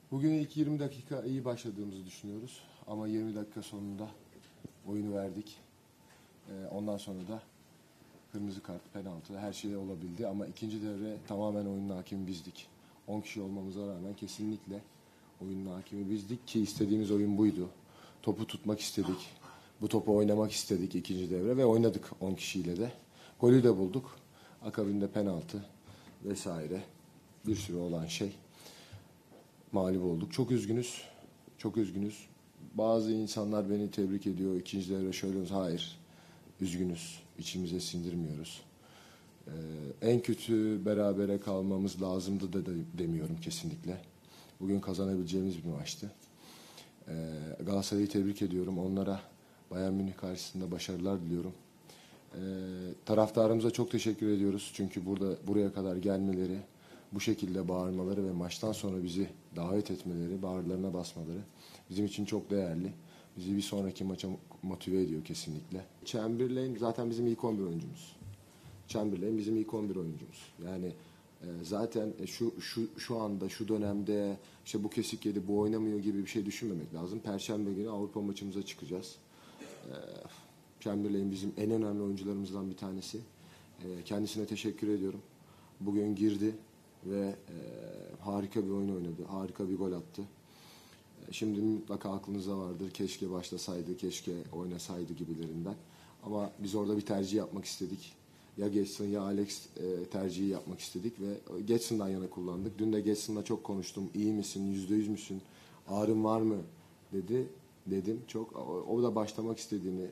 Bugün ilk 20 dakika iyi başladığımızı düşünüyoruz. Ama 20 dakika sonunda oyunu verdik. Ondan sonra da kırmızı kart, penaltı her şey olabildi. Ama ikinci devre tamamen oyunun hakimi bizdik. 10 kişi olmamıza rağmen kesinlikle oyunun hakimi bizdik ki istediğimiz oyun buydu. Topu tutmak istedik. Bu topu oynamak istedik ikinci devre ve oynadık 10 kişiyle de. Golü de bulduk. Akabinde penaltı vesaire bir sürü olan şey. Mağlup olduk. Çok üzgünüz. Çok üzgünüz. Bazı insanlar beni tebrik ediyor. İkinci devre şöyle olsun. Hayır. Üzgünüz. İçimize sindirmiyoruz. En kötü berabere kalmamız lazımdı da demiyorum kesinlikle. Bugün kazanabileceğimiz bir maçtı. Galatasaray'ı tebrik ediyorum. Onlara Bayern Münih karşısında başarılar diliyorum. Taraftarımıza çok teşekkür ediyoruz. Çünkü buraya kadar gelmeleri, bu şekilde bağırmaları ve maçtan sonra bizi davet etmeleri, bağırlarına basmaları bizim için çok değerli. Bizi bir sonraki maça motive ediyor kesinlikle. Chamberlain zaten bizim ilk 11 oyuncumuz. Chamberlain bizim ilk 11 oyuncumuz. Yani zaten şu anda, şu dönemde işte bu kesik yedi, bu oynamıyor gibi bir şey düşünmemek lazım. Perşembe günü Avrupa maçımıza çıkacağız. Chamberlain bizim en önemli oyuncularımızdan bir tanesi. Kendisine teşekkür ediyorum. Bugün girdi ve harika bir oyun oynadı. Harika bir gol attı. Şimdi mutlaka aklınızda vardır. Keşke başlasaydı, keşke oynasaydı gibilerinden. Ama biz orada bir tercih yapmak istedik. Ya Getson ya Alex tercihi yapmak istedik ve Getson'dan yana kullandık. Dün de Getson'la çok konuştum. İyi misin, %100 müsün, ağrın var mı dedi. Dedim çok. O da başlamak istediğini,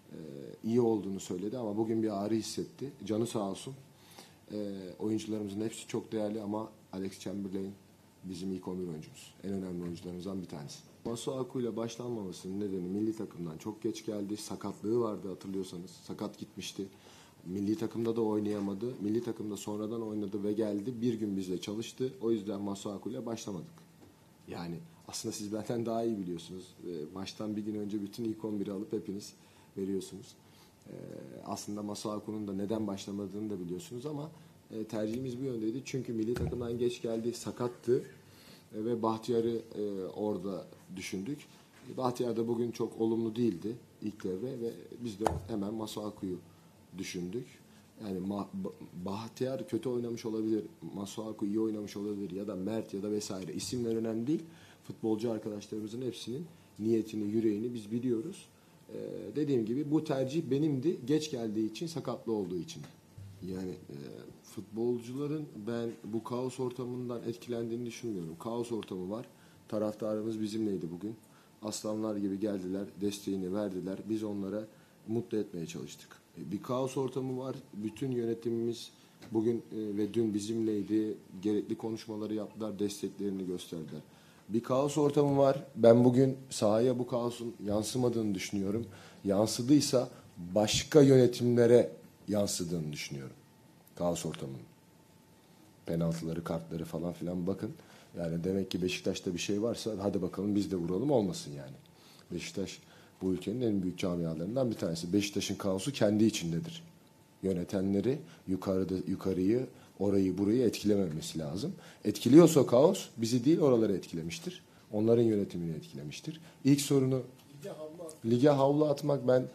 iyi olduğunu söyledi ama bugün bir ağrı hissetti. Canı sağ olsun. Oyuncularımızın hepsi çok değerli ama Alex Chamberlain bizim ilk 11 oyuncumuz. En önemli oyuncularımızdan bir tanesi. Masuaku ile başlanmamasının nedeni milli takımdan çok geç geldi. Sakatlığı vardı hatırlıyorsanız. Sakat gitmişti. Milli takımda da oynayamadı. Milli takımda sonradan oynadı ve geldi. Bir gün bizle çalıştı. O yüzden Masuaku ile başlamadık. Yani aslında siz benden daha iyi biliyorsunuz. Maçtan bir gün önce bütün ilk 11'i alıp hepiniz veriyorsunuz. Aslında Masuaku'nun da neden başlamadığını da biliyorsunuz ama tercihimiz bu yöndeydi. Çünkü milli takımdan geç geldi, sakattı ve Bahtiyar'ı orada düşündük. Bahtiyar da bugün çok olumlu değildi ilk devre ve biz de hemen Masuaku'yu düşündük. Yani Bahtiyar kötü oynamış olabilir, Masuaku iyi oynamış olabilir ya da Mert ya da vesaire. İsimler önemli değil. Futbolcu arkadaşlarımızın hepsinin niyetini, yüreğini biz biliyoruz. Dediğim gibi bu tercih benimdi. Geç geldiği için, sakatlı olduğu için. Yani futbolcuların ben bu kaos ortamından etkilendiğini düşünmüyorum. Kaos ortamı var. Taraftarımız bizimleydi bugün. Aslanlar gibi geldiler, desteğini verdiler. Biz onlara mutlu etmeye çalıştık. Bir kaos ortamı var. Bütün yönetimimiz bugün ve dün bizimleydi. Gerekli konuşmaları yaptılar, desteklerini gösterdiler. Bir kaos ortamı var. Ben bugün sahaya bu kaosun yansımadığını düşünüyorum. Yansıdıysa başka yönetimlere yansıdığını düşünüyorum. Kaos ortamının. Penaltıları, kartları falan filan bakın. Yani demek ki Beşiktaş'ta bir şey varsa hadi bakalım biz de vuralım olmasın yani. Beşiktaş bu ülkenin en büyük camialarından bir tanesi. Beşiktaş'ın kaosu kendi içindedir. Yönetenleri yukarıyı, orayı burayı etkilememesi lazım. Etkiliyorsa kaos bizi değil oraları etkilemiştir. Onların yönetimini etkilemiştir. İlk sorunu lige havlu atmak ben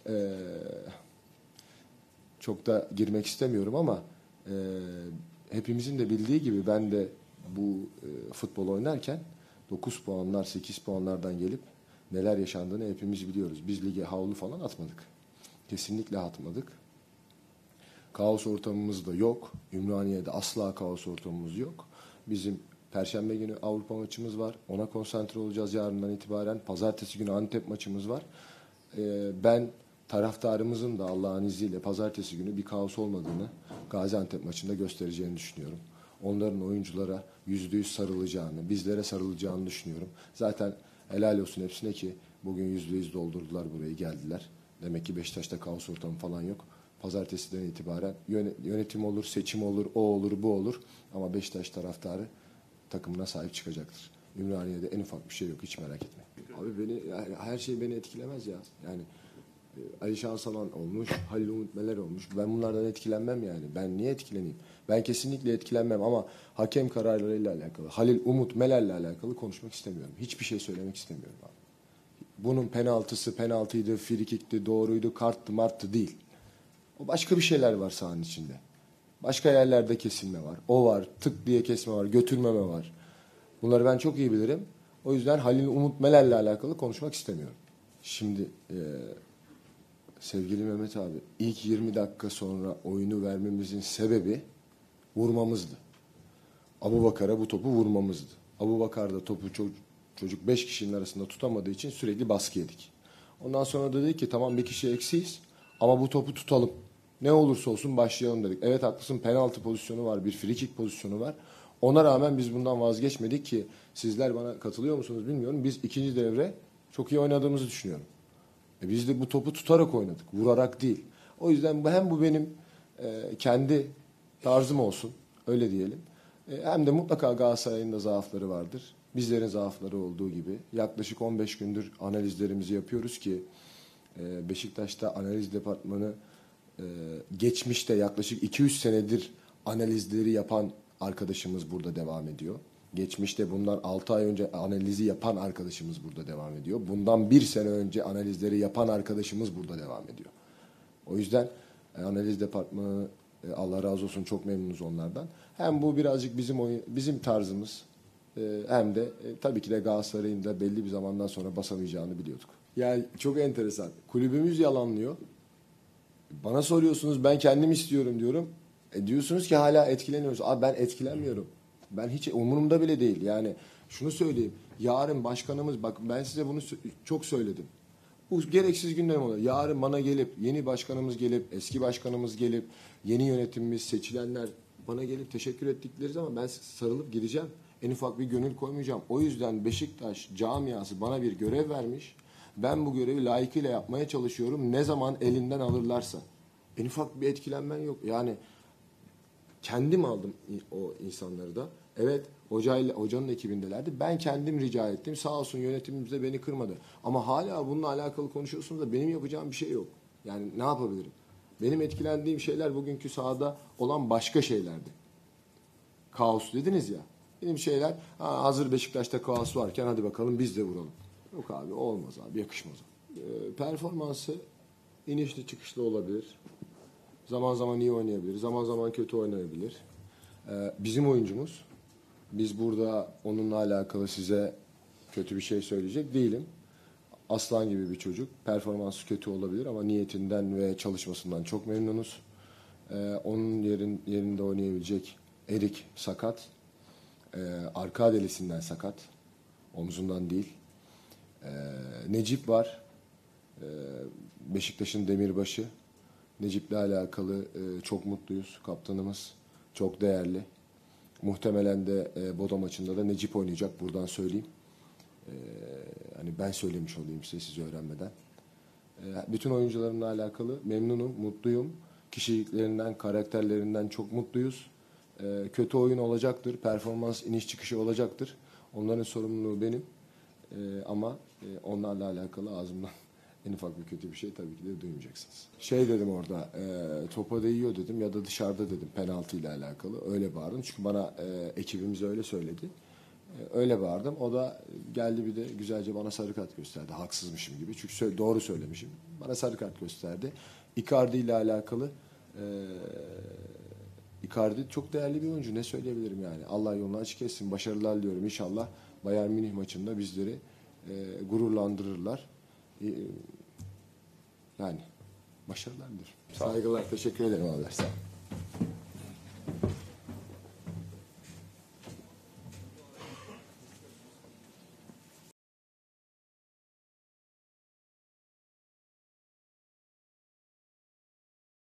çok da girmek istemiyorum ama hepimizin de bildiği gibi ben de bu futbol oynarken 9 puanlar 8 puanlardan gelip neler yaşandığını hepimiz biliyoruz. Biz lige havlu falan atmadık. Kesinlikle atmadık. Kaos ortamımız da yok. Ümraniye'de asla kaos ortamımız yok. Bizim Perşembe günü Avrupa maçımız var. Ona konsantre olacağız yarından itibaren. Pazartesi günü Antep maçımız var. Ben taraftarımızın da Allah'ın izniyle pazartesi günü bir kaos olmadığını Gaziantep maçında göstereceğini düşünüyorum. Onların oyunculara %100 sarılacağını, bizlere sarılacağını düşünüyorum. Zaten helal olsun hepsine ki bugün %100 doldurdular burayı, geldiler. Demek ki Beşiktaş'ta kaos ortamı falan yok. Pazartesiden itibaren yönetim olur, seçim olur, o olur, bu olur. Ama Beşiktaş taraftarı takımına sahip çıkacaktır. Ümraniye'de en ufak bir şey yok, hiç merak etme. Abi yani her şey beni etkilemez ya. Yani Ali Şansalan olmuş, Halil Umut Meler olmuş. Ben bunlardan etkilenmem yani. Ben niye etkileneyim? Ben kesinlikle etkilenmem ama hakem kararlarıyla alakalı, Halil Umut Meler'le alakalı konuşmak istemiyorum. Hiçbir şey söylemek istemiyorum abi. Bunun penaltısı, penaltıydı, frikikti, doğruydu, karttı, marttı değil. O başka bir şeyler var sahanın içinde. Başka yerlerde kesilme var. O var, tık diye kesme var, götürmeme var. Bunları ben çok iyi bilirim. O yüzden Halil Umut Meler'le alakalı konuşmak istemiyorum. Şimdi sevgili Mehmet abi, ilk 20 dakika sonra oyunu vermemizin sebebi vurmamızdı. Abubakar'a bu topu vurmamızdı. Abubakar da topu çocuk 5 kişinin arasında tutamadığı için sürekli baskı yedik. Ondan sonra da dedik ki tamam bir kişi eksiyiz ama bu topu tutalım. Ne olursa olsun başlayalım dedik. Evet haklısın, penaltı pozisyonu var, bir free kick pozisyonu var. Ona rağmen biz bundan vazgeçmedik ki sizler bana katılıyor musunuz bilmiyorum. Biz ikinci devre çok iyi oynadığımızı düşünüyorum. Biz de bu topu tutarak oynadık, vurarak değil. O yüzden hem bu benim kendi tarzım olsun, öyle diyelim. Hem de mutlaka Galatasaray'ın da zaafları vardır. Bizlerin zaafları olduğu gibi. Yaklaşık 15 gündür analizlerimizi yapıyoruz ki Beşiktaş'ta analiz departmanı geçmişte yaklaşık 2-3 senedir analizleri yapan arkadaşımız burada devam ediyor. Geçmişte bundan 6 ay önce analizi yapan arkadaşımız burada devam ediyor. Bundan 1 sene önce analizleri yapan arkadaşımız burada devam ediyor. O yüzden analiz departmanı Allah razı olsun, çok memnunuz onlardan. Hem bu birazcık bizim tarzımız hem de tabii ki de Galatasaray'ın da belli bir zamandan sonra basamayacağını biliyorduk. Yani çok enteresan. Kulübümüz yalanlıyor. Bana soruyorsunuz, ben kendim istiyorum diyorum. Diyorsunuz ki hala etkileniyoruz. Abi ben etkilenmiyorum. Ben hiç umurumda bile değil. Yani şunu söyleyeyim. Yarın başkanımız, bak ben size bunu çok söyledim. Bu gereksiz gündem oluyor. Yarın bana gelip, yeni başkanımız gelip, eski başkanımız gelip, yeni yönetimimiz, seçilenler bana gelip teşekkür ettikleri zaman ben sarılıp gideceğim. En ufak bir gönül koymayacağım. O yüzden Beşiktaş camiası bana bir görev vermiş. Ben bu görevi layıkıyla yapmaya çalışıyorum. Ne zaman elinden alırlarsa. En ufak bir etkilenmen yok. Yani kendim aldım o insanları da. Evet, hocanın ekibindelerdi. Ben kendim rica ettim. Sağ olsun yönetimimiz de beni kırmadı. Ama hala bununla alakalı konuşuyorsunuz da benim yapacağım bir şey yok. Yani ne yapabilirim? Benim etkilendiğim şeyler bugünkü sahada olan başka şeylerdi. Kaos dediniz ya. Benim şeyler, hazır Beşiktaş'ta kaos varken hadi bakalım biz de vuralım. Yok abi, olmaz abi, yakışmaz. Performansı inişli çıkışlı olabilir. Zaman zaman iyi oynayabilir, zaman zaman kötü oynayabilir. Bizim oyuncumuz, biz burada onunla alakalı size kötü bir şey söyleyecek değilim. Aslan gibi bir çocuk, performansı kötü olabilir ama niyetinden ve çalışmasından çok memnunuz. Onun yerinde oynayabilecek Erik sakat, arka adelesinden sakat, omzundan değil. Necip var, Beşiktaş'ın demirbaşı. Necip'le alakalı çok mutluyuz. Kaptanımız çok değerli. Muhtemelen de Bodo maçında da Necip oynayacak. Buradan söyleyeyim. Hani ben söylemiş olayım siz öğrenmeden. Bütün oyuncularımla alakalı memnunum, mutluyum. Kişiliklerinden, karakterlerinden çok mutluyuz. Kötü oyun olacaktır. Performans iniş çıkışı olacaktır. Onların sorumluluğu benim. Ama onlarla alakalı ağzımdan en ufak bir kötü bir şey tabii ki de duymayacaksınız. Şey dedim orada, topa değiyor dedim ya da dışarıda dedim penaltıyla alakalı. Öyle bağırdım çünkü bana ekibimiz öyle söyledi. Öyle bağırdım. O da geldi bir de güzelce bana sarı kart gösterdi. Haksızmışım gibi. Çünkü doğru söylemişim. Bana sarı kart gösterdi. Icardi ile alakalı Icardi çok değerli bir oyuncu. Ne söyleyebilirim yani. Allah yolunu açık etsin. Başarılar diliyorum. İnşallah Bayern Münih maçında bizleri gururlandırırlar. Yani başarılar dilerim. Saygılar. Teşekkür ederim abi. Sağ ol.